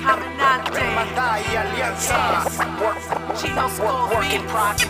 Hermandad y alianza. Working progress.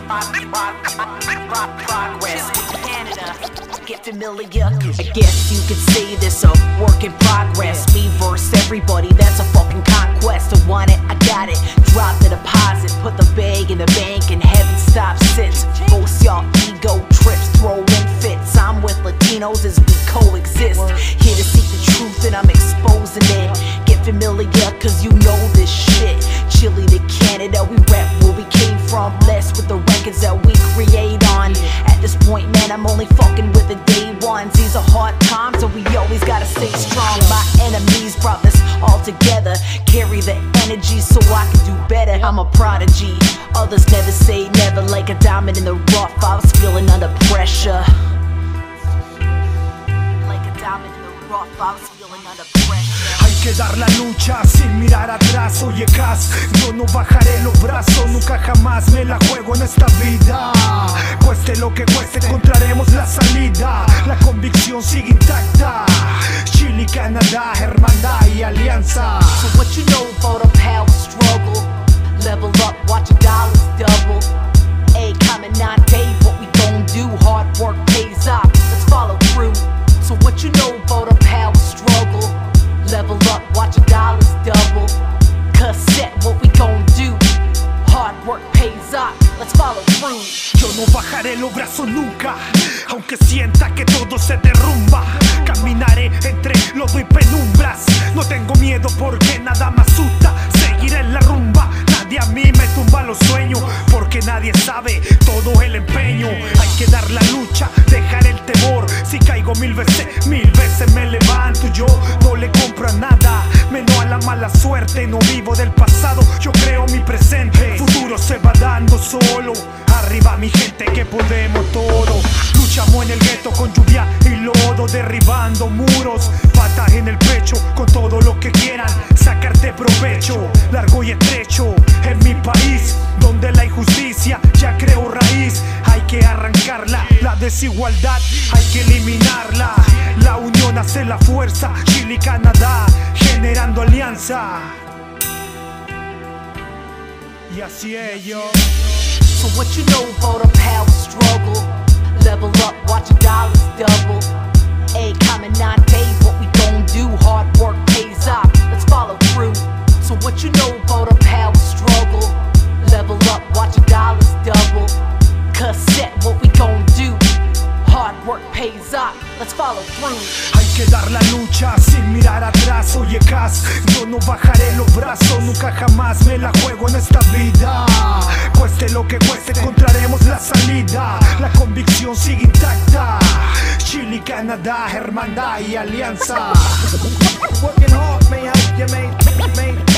Get familiar, I guess you could say this a work in progress. Me versus everybody, that's a fucking conquest. I want it, I got it. Drop the deposit, put the bag in the bank, and heaven stops since most y'all ego trips, throwing fits. I'm with Latinos as we coexist. Here to seek the truth and I'm exposing it. Get familiar, cause you know this shit. Chile to Canada, we rep where we came from. Blessed with the records that we create on. At this point, man, I'm only fucking with the day ones. These are hard times and we always gotta stay strong. My enemies brought this all together. Carry the energy so I can do better. I'm a prodigy, others never say never. Like a diamond in the rough, I was feeling under pressure. Like a diamond in the rough, I was feeling under pressure. Hay que dar la lucha sin mirar atrás. Oye, Cas, yo no bajaré los brazos. Nunca jamás me la juego en esta vida. Cueste lo que cueste, encontraremos la salida. La convicción sigue intacta. Chile y Canadá, hermandad y alianza. So what you know about a power struggle? Level up, watch your dollars double. A Caminante, what we gon' do? Hard work pays off, let's follow through. So what you know about a power struggle? Level up, watch your dollars double. Cassette, what we gon' do? Hard work pays off, let's follow through. Yo no bajaré los brazos nunca, aunque sienta que todo se derrumba. Caminaré entre lodo y penumbras. No tengo miedo porque nada me asusta. Seguiré en la rumba, nadie a mí me tumba los sueños. Porque nadie sabe todo el empeño. Hay que dar la lucha, dejar el temor. Si caigo mil veces me levanto. Yo no le compro a nada, menos a la mala suerte. No vivo del pasado, yo creo mi presente. Futuro se va dando solo. Arriba mi gente que podemos todo. Luchamos en el gueto con lluvia y lodo, derribando muros, patas en el pecho, con todo lo que quieran sacarte provecho. Largo y estrecho en mi país, donde la injusticia ya creó raíz. Hay que arrancarla, la desigualdad hay que eliminarla. La unión hace la fuerza, Chile y Canadá generando alianza. Y así es yo. So what you know about a power struggle? Level up, watch your dollars double. A Caminante, what we gon' do? Hard work pays off, let's follow through. So what you know about a power struggle? Level up, watch your dollars double. Cassette, what we gon' do? Hard work pays off, let's follow through. Hay que dar la lucha sin mirar atrás. Oye, Cas, yo no bajaré los brazos. Nunca jamás me la juego en esta vida. Cueste lo que cueste, encontraremos la salida. La convicción sigue intacta. Chile y Canadá, hermandad y alianza. Working hard may help you make